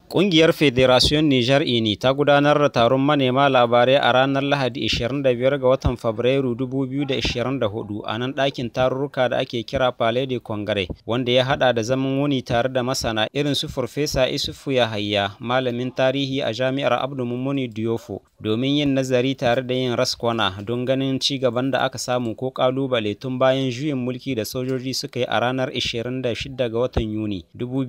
Ƙungiyar Federation Niger (INI) ta gudanar da taron manema labarai a ranar Lahadi 25 ga watan Fabrairu 2024 a nan ɗakin tarurruka da ake kira Palais des Congrès, wanda ya haɗa da zaman wuni tare da masana irin su Farfesa Issoufou Yahaya, malamin tarihi a Jami'ar Abdou Mumuni Diofo, domin yin nazari tare da yin raskwana don ganin ci gaban da aka samu ko ƙalubale tun bayan juyin mulki da sojoji suka yi a ranar 26 ga watan Yuni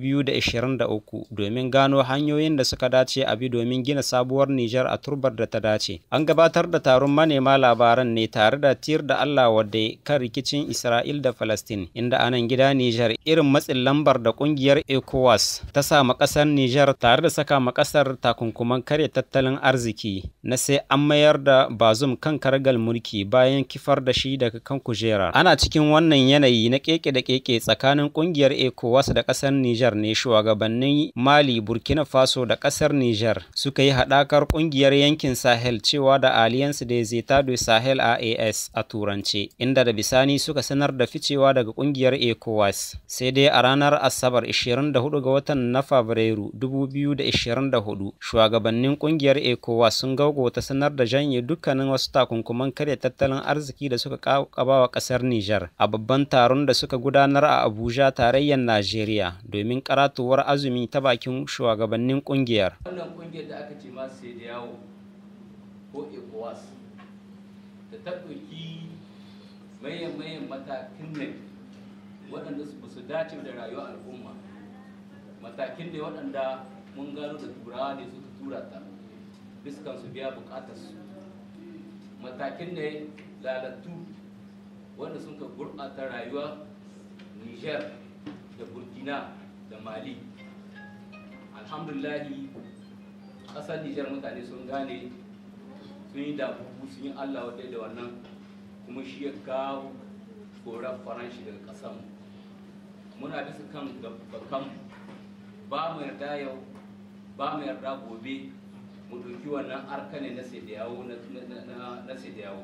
2023 domin gano hanyoyin da suka dace a bi domin gina sabuwar Nijar a turbar da ta dace. An gabatar da taron manema labaran ne tare da tir da Allah wadda kan rikicin Isra'il da Falastin, inda anan gida Nijar irin matsin lambar da kungiyar ECOWAS ta sa ma kasar Nijar tare da saka ma kasar takunkuman karya tattalin arziki na sai an mayar da Bazoum kan karagal mulki bayan kifar da shi daga kan kujera. Ana cikin wannan yanayi na keke da keke tsakanin kungiyar ECOWAS da kasar Nijar ne shugabannin Mali, Burkina Faso da kasar Niger suka yi haɗakar ƙungiyar yankin Sahel cewa da Alliance des États du Sahel AES a turance, inda da bisani suka sanar da ficewa daga ƙungiyar ECOWAS. Sai dai a ranar Asabar 24 ga watan na Fabrairu 2024 shugabannin ƙungiyar ECOWAS sun gaugauta sanar da janye dukkanin wasu takunkuman karya tattalin arziki da suka ƙabawa ƙasar Niger a babban taron da suka gudanar a Abuja, tarayyar Najeriya, domin karatuwar azumi ta bakin shugabannin kungiyar. Wannan kungiyar da aka ce masu sai da yawo ko ECOWAS da ta ɗauki mayan matakin ne waɗanda su dace da rayuwar al'umma, matakin ne waɗanda mun gano da turawa ne suka tura ta biskan su biya bukatarsu, matakin ne lalattu wanda suka gurɓata rayuwar Niger da Burkina da Mali. Alhamdulillahi ƙasar Nijar mutane sun gane, sun yi dabubu, sun yi Allah wadai da wannan, kuma shi ya kawo korar faranshi daga ƙasarmu. Muna bisa kan bakan ba mu yarda yau ba mu yarda gobe mu ɗauki wannan arkane na sai da yawo.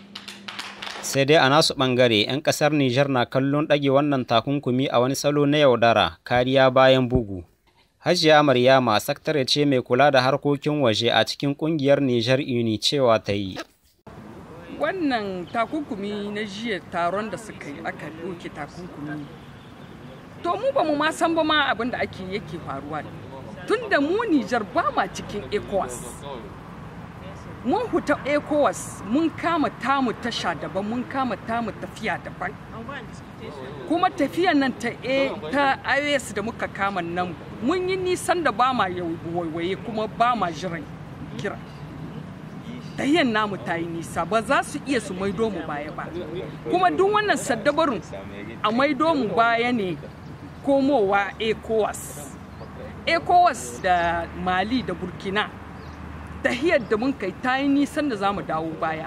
Sai dai a nasu ɓangare 'yan ƙasar Nijar na kallon ɗage wannan takunkumi a wani salo na yaudara, kariya bayan bugu. Hajiya Maryama, sakatare ce mai kula da harkokin waje a cikin kungiyar Niger INI, cewa ta yi. Wannan takunkumi na jiya taron da suka yi aka ɗauke takunkumi. To mu ba mu ma san ba ma abin da yake faruwa ne. Tun da mu Niger ba ma cikin ECOWAS. Mun huta ECOWAS mun kama tamu tasha daban, mun kama tamu tafiya daban. Kuma tafiyan nan ta IOS da muka kama nan mun yi nisan da ba ma waiwaye kuma ba ma jiran kira. Tahiyan namu ta yi nisa, ba za su iya su maido mu baya ba. Kuma duk wannan saddabarun a maido mu baya ne komowa ECOWAS. ECOWAS da Mali da Burkina tahiyar da mun kai ta yi nisan da za mu dawo baya.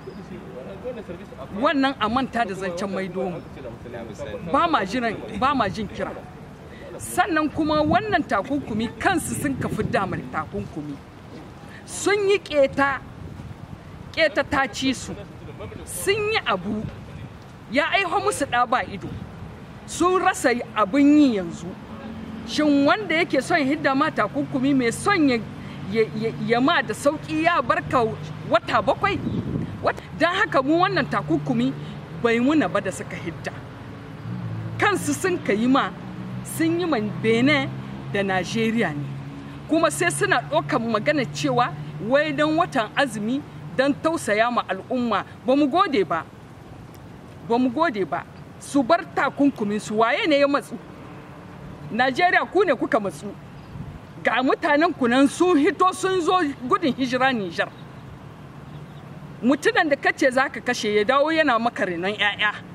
Wannan a manta da zancen maido mu, ba ma jin kira. Sannan kuma wannan takunkumi kansu sun kafi damar takunkumi, sun yi keta ta ci su, sun yi abu ya aiho musu ɗa ba ido, sun rasa abin yi yanzu. Shin wanda yake son hidda ma takunkumi mai son ya ma da sauƙi ya barka wata 7? Don haka mu wannan takunkumi bai muna ba da suka hidda. Kansu sun ka yi ma, sun yi man Benin da Najeriya ne. Kuma sai suna ɗaukar magana cewa wai don watan azumi don tausaya ma al'umma. Ba mu gode ba. Su bar takunkumin su, waye ne ya matsu? Najeriya ku ne kuka matsu. Ga mutanen ku nan sun hito sun zo gudun hijira Nijar. Mutunan da kace zaka kashe ya dawo yana maka renon 'ya'ya.